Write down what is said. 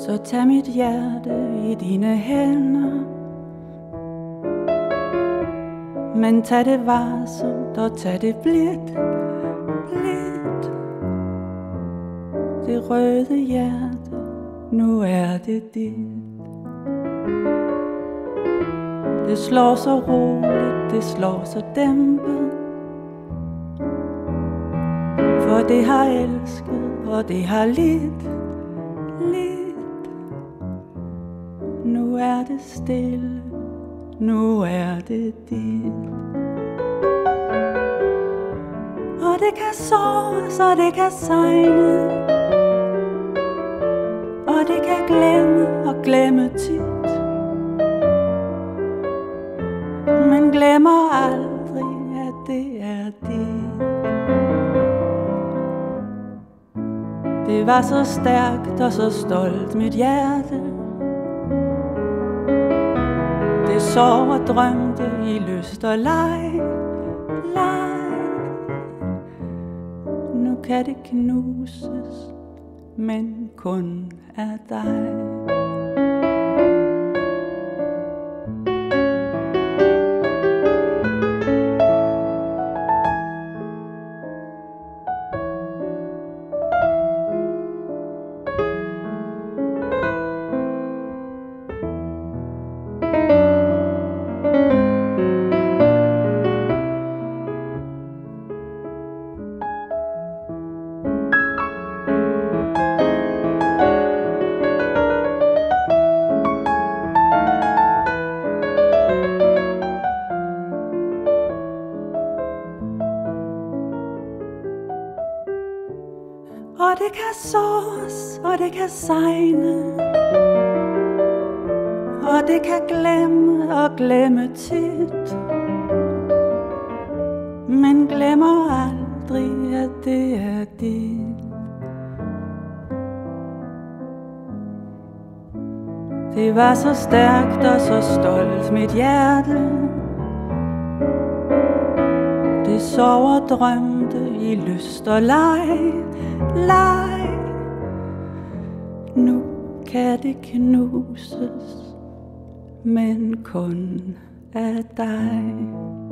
Så tag mit hjerte i dine hænder, men tag det varsomt og tag det blidt, blidt. Det røde hjerte, nu er det dit. Det slår så roligt, det slår så dæmpet, for det har elsket, og det har lidt, lidt. Nu er det stille, nu er det dit. Og det kan såres, og det kan segne, og det kan glemme og glemme tit, men glemmer aldrig, at det er dit. Det var så stærkt og så stolt mit hjerte. Det sov og drømte i lyst og leg, leg. Nu kan det knuses, men kun af dig. Og det kan såres, og det kan segne, og det kan glemme og glemme tit, men glemmer aldrig, at det er dit. Det var så stærkt og så stolt mit hjerte. Det sov og drømte i lyst og leg, leg. Nu kan det knuses, men kun af dig.